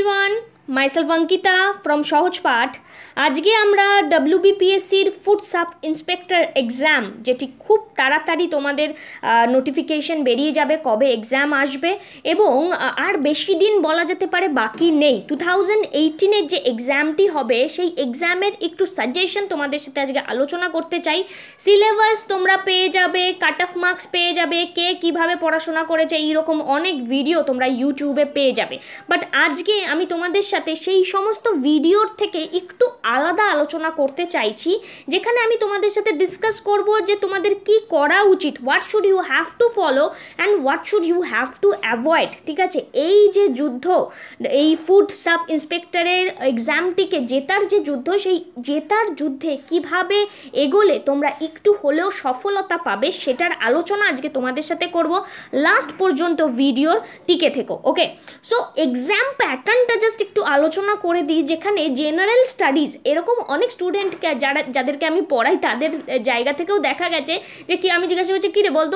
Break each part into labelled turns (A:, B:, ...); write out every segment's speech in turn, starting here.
A: everyone, myself Ankita from সহজ পাঠ। আজকে আমরা WBPSCর ফুড সাব ইন্সপেক্টর এক্সাম, যেটি খুব তাড়াতাড়ি তোমাদের নোটিফিকেশন বেরিয়ে যাবে কবে এক্সাম আসবে, এবং আর বেশি দিন বলা যেতে পারে বাকি নেই। 2018-এর যে এক্সামটি হবে সেই এক্সামের একটু সাজেশন তোমাদের সাথে আজকে আলোচনা করতে চাই। সিলেবাস তোমরা পেয়ে যাবে, কাট অফ মার্কস পেয়ে যাবে, কে কীভাবে পড়াশোনা করেছে এইরকম অনেক ভিডিও তোমরা ইউটিউবে পেয়ে যাবে। বাট আজকে আমি তোমাদের সাথে সেই সমস্ত ভিডিওর থেকে একটু আলাদা আলোচনা করতে চাইছি, যেখানে আমি তোমাদের সাথে ডিসকাস করব যে তোমাদের কি করা উচিত, what should you have to follow and what should you have to avoid. ঠিক আছে, এই যে যুদ্ধ, এই ফুড সাব ইন্সপেক্টরের এক্সামটিকে জেতার যে যুদ্ধ, সেই জেতার যুদ্ধে কিভাবে এগোলে তোমরা একটু হলেও সফলতা পাবে সেটার আলোচনা আজকে তোমাদের সাথে করব। লাস্ট পর্যন্ত ভিডিওর টিকে থেকো। ওকে, সো এক্সাম প্যাটার্নটা জাস্ট একটু আলোচনা করে দিই, যেখানে জেনারেল স্টাডিজ এরকম অনেক স্টুডেন্টকে যাদেরকে আমি পড়াই তাদের জায়গা থেকেও দেখা গেছে যে কি আমি জিজ্ঞাসা করছি, কী রে বলতো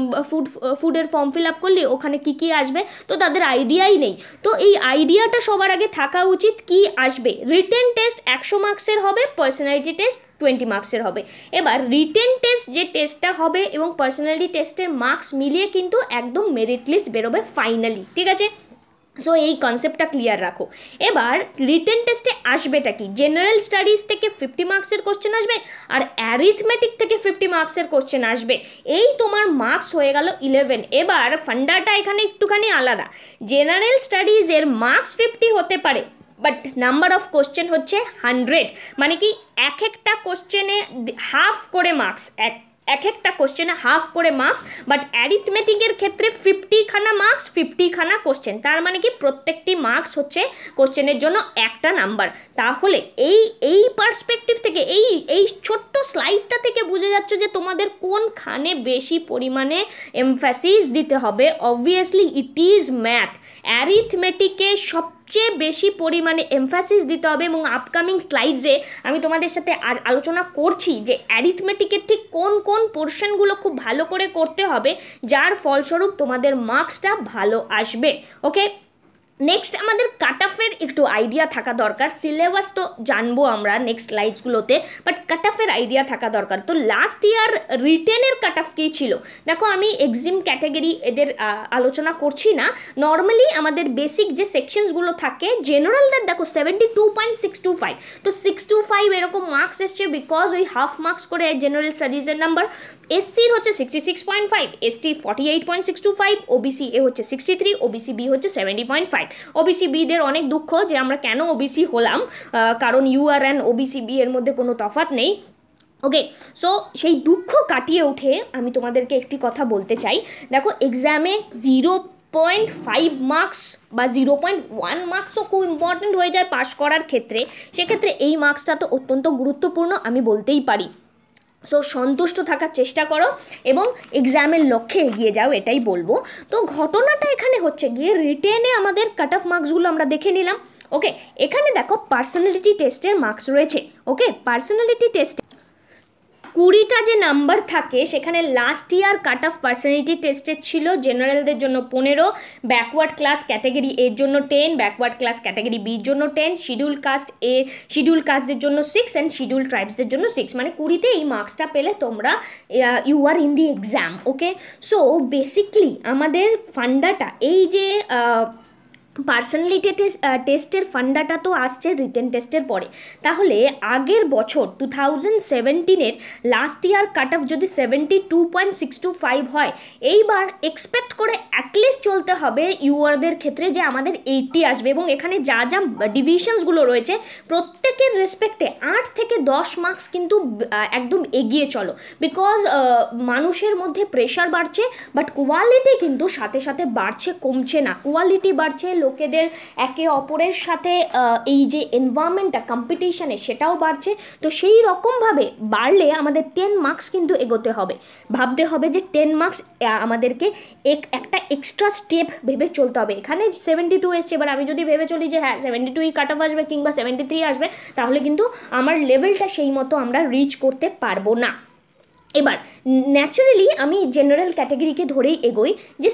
A: ফুডের ফর্ম ফিল আপ করলি, ওখানে কি কি আসবে, তো তাদের আইডিয়াই নেই। তো এই আইডিয়াটা সবার আগে থাকা উচিত কি আসবে। রিটেন টেস্ট 100 মার্কসের হবে, পার্সোনালিটি টেস্ট 20 মার্কসের হবে। এবার রিটেন টেস্ট যে টেস্টটা হবে এবং পার্সোনালিটি টেস্টের মার্কস মিলিয়ে কিন্তু একদম মেরিট লিস্ট বেরোবে ফাইনালি। ঠিক আছে, সো এই কনসেপ্টটা ক্লিয়ার রাখো। এবার রিটেন টেস্টে আসবেটা কি, জেনারেল স্টাডিজ থেকে 50 মার্কসের কোশ্চেন আসবে, আর অ্যারিথমেটিক থেকে 50 মার্কসের কোশ্চেন আসবে। এই তোমার মার্কস হয়ে গেল 11। এবার ফান্ডাটা এখানে একটুখানি আলাদা। জেনারেল স্টাডিজের মার্কস 50 হতে পারে, বাট নাম্বার অফ কোশ্চেন হচ্ছে 100। মানে কি, এক একটা কোশ্চেনে হাফ করে মার্কস, এক একটা কোশ্চেনে হাফ করে মার্কস। বাট অ্যারিথমেটিকের ক্ষেত্রে 50খানা মার্কস, 50খানা কোশ্চেন। তার মানে কি, প্রত্যেকটি মার্কস হচ্ছে কোশ্চেনের জন্য একটা নাম্বার। তাহলে এই পার্সপেক্টিভ থেকে এই ছোট্ট স্লাইডটা থেকে বুঝে যাচ্ছে যে তোমাদের কোনখানে বেশি পরিমাণে এমফ্যাসিস দিতে হবে। Obviously it is math. অ্যারিথমেটিকে সবচেয়ে বেশি পরিমাণে এমফ্যাসিস দিতে হবে, এবং আপকামিং স্লাইডসে আমি তোমাদের সাথে আলোচনা করছি যে অ্যারিথমেটিকের ঠিক কোন কোন পোর্শনগুলো খুব ভালো করে করতে হবে, যার ফলস্বরূপ তোমাদের মার্কসটা ভালো আসবে। ওকে, নেক্সট আমাদের কাট অফের একটু আইডিয়া থাকা দরকার। সিলেবাস তো জানবো আমরা নেক্সট স্লাইডসগুলোতে, বাট কাট অফের আইডিয়া থাকা দরকার। তো লাস্ট ইয়ার রিটেনের কাট অফ কী ছিল দেখো, আমি এক্সাম ক্যাটাগরি এদের আলোচনা করছি না। নর্মালি আমাদের বেসিক যে সেকশনসগুলো থাকে, জেনারেলদের দেখো 72.625, তো 625 এরকম মার্কস এসছে, বিকজ ওই হাফ মার্কস করে জেনারেল স্টাডিজের নাম্বার। এসসির হচ্ছে 66.5, এসটি 48.625, ওবিসি এ হচ্ছে 63, ওবিসি বি হচ্ছে 70.5। ওবিসি বিদের অনেক দুঃখ যে আমরা কেন ওবিসি হলাম, কারণ ইউআর অ্যান্ড ওবিসি বি এর মধ্যে কোনো তফাৎ নেই। ওকে, সো সেই দুঃখ কাটিয়ে উঠে আমি তোমাদেরকে একটি কথা বলতে চাই। দেখো, এক্সামে 0.5 মার্কস বা 0.1 মার্কসও খুব ইম্পর্টেন্ট হয়ে যায় পাস করার ক্ষেত্রে। সেক্ষেত্রে এই মার্কসটা তো অত্যন্ত গুরুত্বপূর্ণ, আমি বলতেই পারি। সো সন্তুষ্ট থাকার চেষ্টা করো এবং এক্সামের লক্ষ্যে এগিয়ে যাও, এটাই বলবো। তো ঘটনাটা এখানে হচ্ছে গিয়ে, রিটেনে আমাদের কাট অফ মার্কসগুলো আমরা দেখে নিলাম। ওকে, এখানে দেখো পার্সোনালিটি টেস্টের মার্কস রয়েছে। ওকে, পার্সোনালিটি টেস্টে 20টা যে নাম্বার থাকে, সেখানে last year cut off personality টেস্টের ছিল জেনারেলদের জন্য 15, ব্যাকওয়ার্ড ক্লাস ক্যাটাগরি এর জন্য 10, ব্যাকওয়ার্ড ক্লাস ক্যাটাগরি বির জন্য 10, শিডিউল কাস্টদের জন্য 6 অ্যান্ড শিডিউল ট্রাইবসদের জন্য 6। মানে 20তে এই মার্কসটা পেলে তোমরা you are in the exam. Okay, so basically আমাদের ফান্ডাটা, এই যে পার্সোনালিটি টেস্টের ফান্ডাটা তো আসছে রিটেন টেস্টের পরে। তাহলে আগের বছর 2017-এর লাস্ট ইয়ার কাট অফ যদি 72.625 হয়, এইবার এক্সপেক্ট করে অ্যাটলিস্ট চলতে হবে ইউআরদের ক্ষেত্রে যে আমাদের 80 আসবে। এবং এখানে যা যা ডিভিশনসগুলো রয়েছে প্রত্যেকের রেসপেক্টে 8 থেকে 10 মার্কস কিন্তু একদম এগিয়ে চলো, বিকজ মানুষের মধ্যে প্রেশার বাড়ছে, বাট কোয়ালিটি কিন্তু সাথে সাথে বাড়ছে, কমছে না। কোয়ালিটি বাড়ছে, লোকেদের একে অপরের সাথে এই যে এনভায়রনমেন্টটা কম্পিটিশানে সেটাও বাড়ছে। তো সেই রকমভাবে বাড়লে আমাদের 10 মার্কস কিন্তু এগোতে হবে, ভাবতে হবে যে 10 মার্কস আমাদেরকে একটা এক্সট্রা স্টেপ ভেবে চলতে হবে। এখানে 72 এসছে, এবার আমি যদি ভেবে চলি যে হ্যাঁ 72ই কাট অফ আসবে কিংবা 73 আসবে, তাহলে কিন্তু আমার লেভেলটা সেই মতো আমরা রিচ করতে পারবো না। এবার ন্যাচারালি আমি জেনারেল ক্যাটাগরিকে ধরেই এগোই যে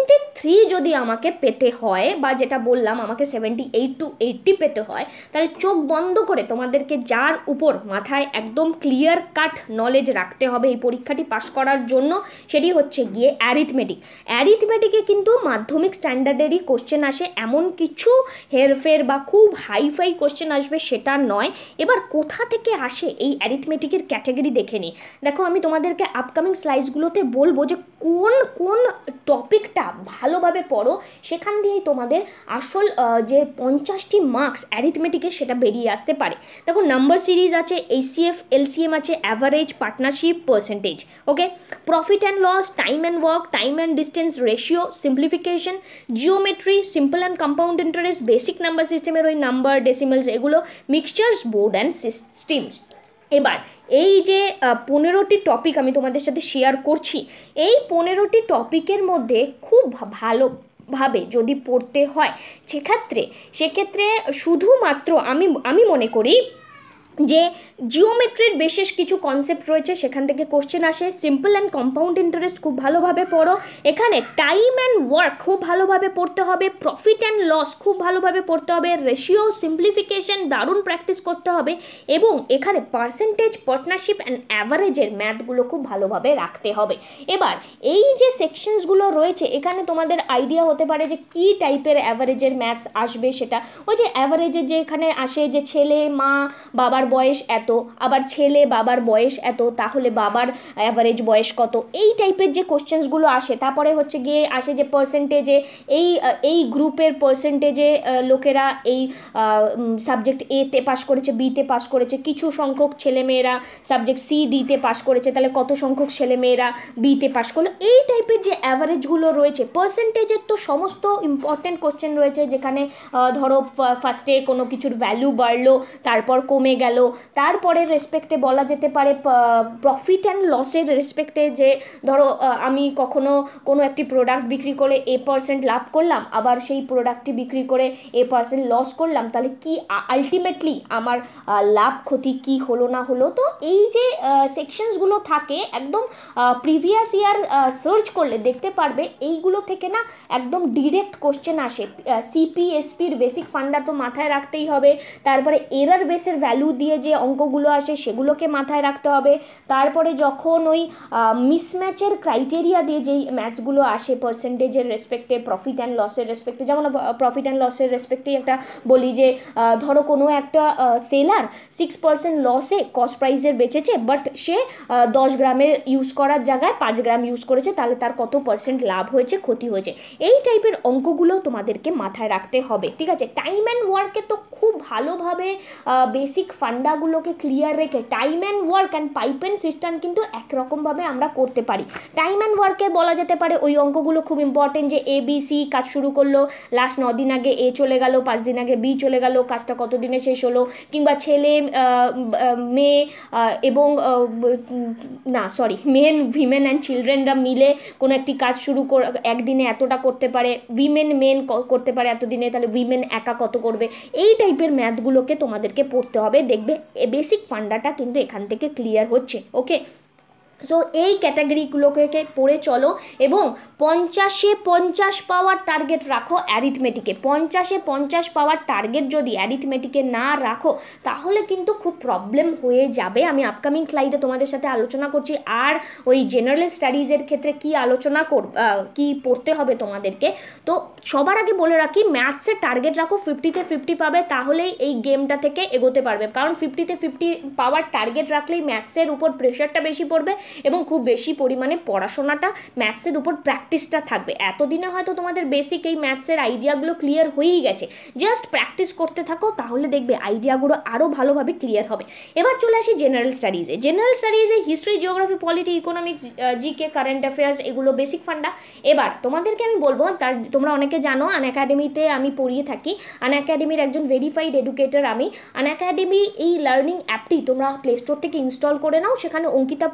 A: 73 যদি আমাকে পেতে হয়, বা যেটা বললাম আমাকে 78 to 80 পেতে হয়, তাহলে চোখ বন্ধ করে তোমাদেরকে যার উপর মাথায় একদম ক্লিয়ার কাট নলেজ রাখতে হবে এই পরীক্ষাটি পাস করার জন্য, সেটি হচ্ছে গিয়ে অ্যারিথমেটিক। অ্যারিথমেটিকে কিন্তু মাধ্যমিক স্ট্যান্ডার্ডেরই কোশ্চেন আসে, এমন কিছু হেরফের বা খুব হাইফাই কোশ্চেন আসবে সেটা নয়। এবার কোথা থেকে আসে এই অ্যারিথমেটিকের ক্যাটাগরি দেখে নিই। দেখো, আমি তোমাদেরকে আপকামিং স্লাইডসগুলোতে বলবো যে কোন কোন টপিকটা ভালোভাবে পড়ো, সেখান দিয়েই তোমাদের আসল যে 50টি মার্কস অ্যারিথমেটিকের সেটা বেরিয়ে আসতে পারে। দেখো, নাম্বার সিরিজ আছে, এইচসিএফ, এলসিএম আছে, average, partnership, percentage, okay, profit and loss, time and work, time and distance, ratio, simplification, geometry, simple and compound interest, basic number সিস্টেমের ওই নাম্বার, ডেসিমেলস, এগুলো, মিক্সচার্স, বোর্ড অ্যান্ড সিস্টেমস। এবার এই যে 15টি টপিক আমি তোমাদের সাথে শেয়ার করছি, এই 15টি টপিকের মধ্যে খুব ভালোভাবে যদি পড়তে হয় সেক্ষেত্রে শুধুমাত্র আমি মনে করি যে জিওমেট্রির বিশেষ কিছু কনসেপ্ট রয়েছে, সেখান থেকে কোশ্চেন আসে। সিম্পল অ্যান্ড কম্পাউন্ড ইন্টারেস্ট খুব ভালোভাবে পড়ো, এখানে টাইম অ্যান্ড ওয়ার্ক খুব ভালোভাবে পড়তে হবে, প্রফিট অ্যান্ড লস খুব ভালোভাবে পড়তে হবে, রেশিও, সিম্পলিফিকেশন দারুণ প্র্যাকটিস করতে হবে, এবং এখানে পার্সেন্টেজ, পার্টনারশিপ অ্যান্ড অ্যাভারেজের ম্যাথগুলো খুব ভালোভাবে রাখতে হবে। এবার এই যে সেকশনসগুলো রয়েছে, এখানে তোমাদের আইডিয়া হতে পারে যে কী টাইপের অ্যাভারেজের ম্যাথস আসবে। সেটা ওই যে অ্যাভারেজের যে এখানে আসে যে ছেলে মা বাবার বয়স এত, আবার ছেলে বাবার বয়স এত, তাহলে বাবার অ্যাভারেজ বয়স কত, এই টাইপের যে কোশ্চেন্সগুলো আসে। তারপরে হচ্ছে গিয়ে আসে যে পার্সেন্টেজে এই গ্রুপের পার্সেন্টেজে লোকেরা এই সাবজেক্ট এতে পাস করেছে, বিতে পাস করেছে, কিছু সংখ্যক ছেলেমেয়েরা সাবজেক্ট সি ডিতে পাস করেছে, তাহলে কত সংখ্যক ছেলেমেয়েরা বিতে পাস করলো, এই টাইপের যে অ্যাভারেজগুলো রয়েছে। পার্সেন্টেজের তো সমস্ত ইম্পর্টেন্ট কোশ্চেন রয়েছে, যেখানে ধরো ফার্স্টে কোনো কিছুর ভ্যালু বাড়লো, তারপর কমে গেল, তারপরে রেসপেক্টে বলা যেতে পারে প্রফিট অ্যান্ড লসের রেসপেক্টে, যে ধরো আমি কখনো কোনো একটি প্রোডাক্ট বিক্রি করে A% লাভ করলাম, আবার সেই প্রোডাক্টটি বিক্রি করে A% লস করলাম, তাহলে কি আলটিমেটলি আমার লাভ ক্ষতি কি হলো না হলো। তো এই যে সেকশনসগুলো থাকে, একদম প্রিভিয়াস ইয়ার সার্চ করলে দেখতে পারবে এইগুলো থেকে না একদম ডিরেক্ট কোশ্চেন আসে। সিপিএসপির বেসিক ফান্ডা তো মাথায় রাখতেই হবে, তারপরে এরার বেসের ভ্যালু দিয়ে যে অঙ্কগুলো আসে সেগুলোকে মাথায় রাখতে হবে, তারপরে যখন ওই মিসম্যাচের ক্রাইটেরিয়া দিয়ে যেই ম্যাথসগুলো আসে পার্সেন্টেজের রেসপেক্টে, প্রফিট অ্যান্ড লসের রেসপেক্টে, যেমন প্রফিট অ্যান্ড লসের রেসপেক্টেই একটা বলি যে ধরো কোনো একটা সেলার 6% লসে কস্ট প্রাইসের বেচেছে, বাট সে 10 গ্রামের ইউজ করার জায়গায় 5 গ্রাম ইউজ করেছে, তাহলে তার কত পার্সেন্ট লাভ হয়েছে, ক্ষতি হয়েছে, এই টাইপের অঙ্কগুলো তোমাদেরকে মাথায় রাখতে হবে, ঠিক আছে। টাইম অ্যান্ড ওয়ার্কে তো খুব ভালোভাবে বেসিক ফান্ডাগুলোকে ক্লিয়ার রেখে time and work and pipe and system কিন্তু একরকমভাবে আমরা করতে পারি। টাইম অ্যান্ড ওয়ার্কে বলা যেতে পারে ওই অঙ্কগুলো খুব ইম্পর্টেন্ট, যে ABC কাজ শুরু করলো, লাস্ট 9 দিন আগে A চলে গেল, 5 দিন আগে B চলে গেল, কাজটা কত দিনে শেষ হলো, কিংবা ছেলে মেয়ে এবং মেন উইমেন অ্যান্ড চিলড্রেনরা মিলে কোনো একটি কাজ শুরু একদিনে এতটা করতে পারে, মেন করতে পারে এতদিনে, তাহলে উইমেন একা কত করবে, এই টাইপের ম্যাথগুলোকে তোমাদেরকে পড়তে হবে। দেখবে বেসিক ফান্ডাটা কিন্তু এখান থেকে ক্লিয়ার হচ্ছে, ওকে। সো এই ক্যাটাগরিগুলোকে পড়ে চলো, এবং 50-এ 50 পাওয়ার টার্গেট রাখো অ্যারিথমেটিকে। 50-এ 50 পাওয়ার টার্গেট যদি অ্যারিথমেটিকে না রাখো, তাহলে কিন্তু খুব প্রবলেম হয়ে যাবে। আমি আপকামিং স্লাইডে তোমাদের সাথে আলোচনা করছি। আর ওই জেনারেল স্টাডিজের ক্ষেত্রে কি আলোচনা কি পড়তে হবে তোমাদেরকে। তো সবার আগে বলে রাখি, ম্যাথসের টার্গেট রাখো 50-তে 50 পাবে, তাহলেই এই গেমটা থেকে এগোতে পারবে। কারণ 50-তে 50 পাওয়ার টার্গেট রাখলেই ম্যাথসের উপর প্রেশারটা বেশি পড়বে, এবং খুব বেশি পরিমাণে পড়াশোনাটা ম্যাথসের উপর প্র্যাকটিসটা থাকবে। এতদিনে হয়তো তোমাদের বেসিক এই ম্যাথসের আইডিয়াগুলো ক্লিয়ার হয়েই গেছে, জাস্ট প্র্যাকটিস করতে থাকো, তাহলে দেখবে আইডিয়াগুলো আরও ভালোভাবে ক্লিয়ার হবে। এবার চলে আসি জেনারেল স্টাডিজে। জেনারেল স্টাডিজে history, geography, polity, economics, GK, current affairs, এগুলো বেসিক ফান্ডা। এবার তোমাদেরকে আমি বলবো, তোমরা অনেকে জানো আনএকাডেমিতে আমি পড়িয়ে থাকি, আনএকাডেমির একজন ভেরিফাইড এডুকেটর আমি। আনএকাডেমি এই লার্নিং অ্যাপটি তোমরা প্লে স্টোর থেকে ইনস্টল করে নাও, সেখানে অঙ্কিতা পোদ্দার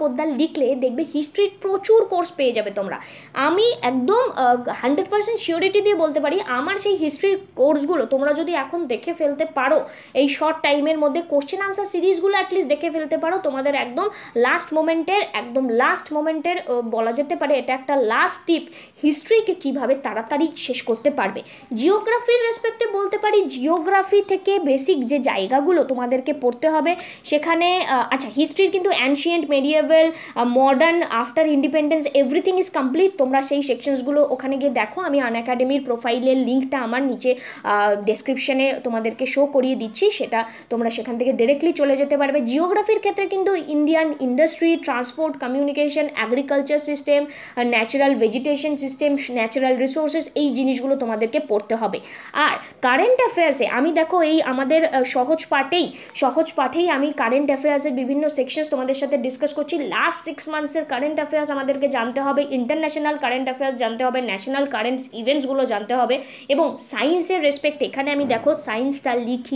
A: লিখলে দেখবে হিস্ট্রির প্রচুর কোর্স পেয়ে যাবে তোমরা। আমি একদম 100% শিওরিটি দিয়ে বলতে পারি, আমার সেই হিস্ট্রির কোর্সগুলো তোমরা যদি এখন দেখে ফেলতে পারো, এই শর্ট টাইমের মধ্যে কোশ্চেন আনসার সিরিজগুলো অ্যাটলিস্ট দেখে ফেলতে পারো, তোমাদের একদম লাস্ট মোমেন্টের বলা যেতে পারে এটা একটা লাস্ট টিপ, হিস্ট্রিকে কীভাবে তাড়াতাড়ি শেষ করতে পারবে। জিওগ্রাফির রেসপেক্টে বলতে পারি, জিওগ্রাফি থেকে বেসিক যে জায়গাগুলো তোমাদেরকে পড়তে হবে সেখানে আচ্ছা, হিস্ট্রির কিন্তু ancient, medieval, modern, after independence, everything is complete. তোমরা সেই সেকশনসগুলো ওখানে গিয়ে দেখো, আমি আনএকাডেমির প্রোফাইলের লিঙ্কটা আমার নিচে ডেসক্রিপশনে তোমাদেরকে শো করিয়ে দিচ্ছি, সেটা তোমরা সেখান থেকে ডিরেক্টলি চলে যেতে পারবে। জিওগ্রাফির ক্ষেত্রে কিন্তু Indian industry, transport, communication, agriculture system, natural vegetation system, natural resources, এই জিনিসগুলো তোমাদেরকে পড়তে হবে। আর কারেন্ট অ্যাফেয়ার্সে আমি দেখো এই আমাদের সহজ পাঠেই আমি কারেন্ট অ্যাফেয়ার্সের বিভিন্ন সেকশনস তোমাদের সাথে ডিসকাস করছি। লাস্ট 6 মান্থসের কারেন্ট অ্যাফেয়ার্স আমাদেরকে জানতে হবে, ইন্টারন্যাশনাল কারেন্ট অ্যাফেয়ার্স জানতে হবে, ন্যাশনাল কারেন্ট ইভেন্টসগুলো জানতে হবে। এবং সায়েন্সের রেসপেক্ট এখানে আমি দেখো সায়েন্সটা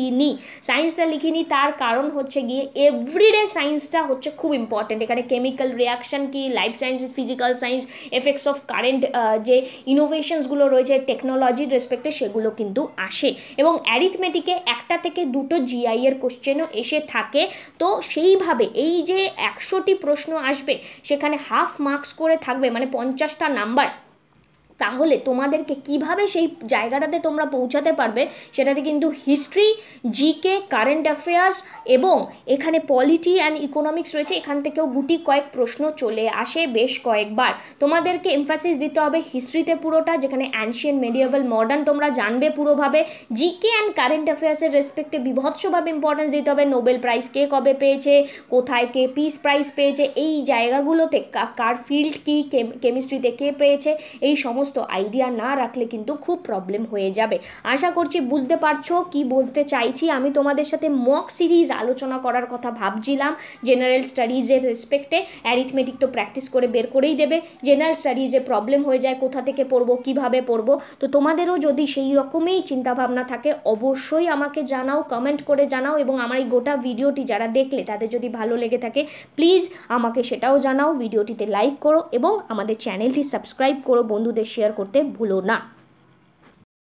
A: লিখিনি, তার কারণ হচ্ছে গিয়ে এভরিডে সায়েন্সটা হচ্ছে খুব ইম্পর্টেন্ট। এখানে কেমিক্যাল রিয়াকশান কি, life sciences, physical science, effects of current, যে ইনোভেশনসগুলো রয়েছে টেকনোলজির রেসপেক্টে, সেগুলো কিন্তু আসে। এবং অ্যারিথমেটিকে 1টা থেকে 2টো জিআই এর কোশ্চেনও এসে থাকে। তো সেইভাবে এই যে 100টি প্রশ্ন আসবে সেখানে হাফ মার্কস করে থাকবে, মানে 50টা নাম্বার। তাহলে তোমাদেরকে কিভাবে সেই জায়গাটাতে তোমরা পৌঁছাতে পারবে, সেটাতে কিন্তু হিস্ট্রি, জিকে, কারেন্ট অ্যাফেয়ার্স এবং এখানে পলিটি অ্যান্ড ইকোনমিক্স রয়েছে, এখান থেকেও গুটি কয়েক প্রশ্ন চলে আসে বেশ কয়েকবার। তোমাদেরকে এমফাসিস দিতে হবে হিস্ট্রিতে পুরোটা, যেখানে অ্যানশিয়েন্ট, মেডিয়েভাল, মডার্ন তোমরা জানবে পুরোভাবে। জিকে অ্যান্ড কারেন্ট অ্যাফেয়ার্সের রেসপেক্টে বিভৎসভাবে ইম্পর্টেন্স দিতে হবে। নোবেল প্রাইজ কে কবে পেয়েছে, কোথায় কে পিস প্রাইজ পেয়েছে, এই জায়গাগুলোতে কার ফিল্ড কি, কেমিস্ট্রিতে কে পেয়েছে, এই সমস্ত আইডিয়া না রাখলে কিন্তু খুব প্রবলেম হয়ে যাবে। আশা করছি বুঝতে পারছো কি বলতে চাইছি। আমি তোমাদের সাথে মক সিরিজ আলোচনা করার কথা ভাবছিলাম জেনারেল স্টাডিজের রেসপেক্টে। অ্যারিথমেটিক তো প্র্যাকটিস করে বের করেই দেবে, জেনারেল স্টাডিজে প্রবলেম হয়ে যায় কোথা থেকে পড়বো, কিভাবে পড়বো। তো তোমাদেরও যদি সেই রকমই চিন্তাভাবনা থাকে অবশ্যই আমাকে জানাও, কমেন্ট করে জানাও। এবং আমার এই গোটা ভিডিওটি যারা দেখলে তাদের যদি ভালো লেগে থাকে প্লিজ আমাকে সেটাও জানাও, ভিডিওটিতে লাইক করো এবং আমাদের চ্যানেলটি সাবস্ক্রাইব করো, বন্ধুদের শেয়ার করতে ভুলো না।